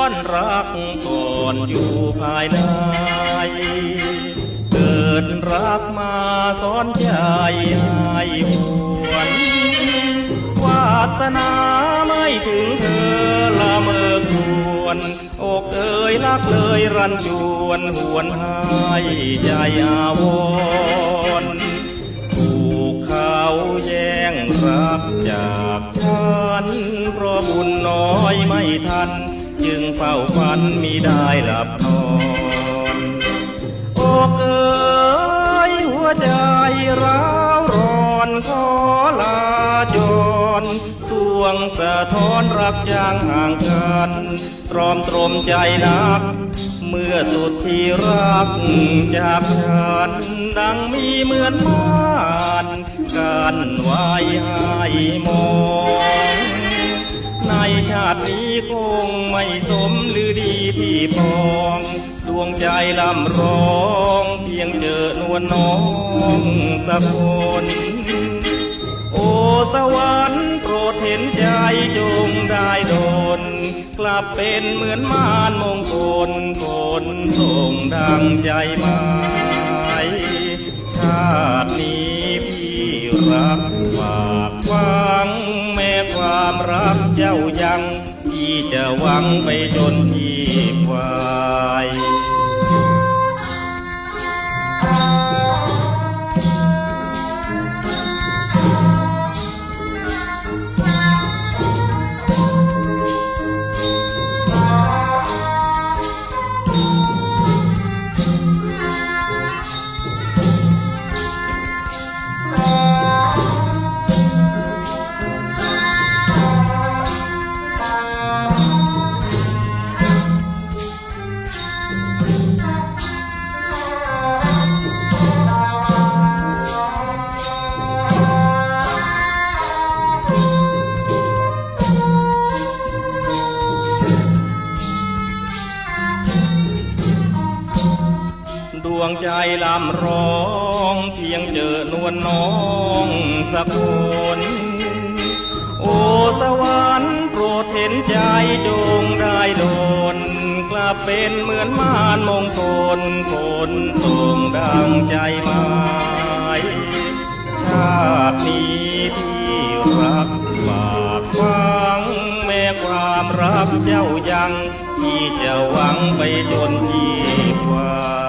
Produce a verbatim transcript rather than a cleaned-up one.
อนรักก่อนอยู่ภายในเกิดรักมาสอนใจให้หวนวาสนาไม่ถึงเธอละเมอควรอกเอ่ยรักเลยรันจวนหวนให้ใจอาวรณ์ถูกเขาแย่งรักจากฉันเพราะบุญน้อยไม่ทันจึงเฝ้าฝันมิได้หลับนอนอกเอ่ยหัวใจร้าวร้อนขอลาจรสวงสะท้อนรักจางห่างกันตรอมตรมใจนักเมื่อสุดที่รักจากฉันดังมีเหมือนม่านกันไว้ให้มองในชาตินี้คงไม่สมหรือดีที่ปองดวงใจลำร้องเพียงเจอนวลน้องสักคนโอ้สวรรค์โปรดเห็นใจจงได้ดลกลับเป็นเหมือนม่านมงคลคนส่งดังใจหมายชาตินี้พี่รักฝากหวังแม้ความรักเจ้ายังพี่จะหวังไปจนที่ควายดวงใจลำร้องเพียงเจอนวลน้องสักคนโอ้สวรรค์โปรดเห็นใจจงได้ดลกลับเป็นเหมือนม่านมงคลคนส่งดังใจหมายชาตินี้ที่รักฝากหวังแม้ความรักเจ้ายังที่จะหวังไปจนที่ควาย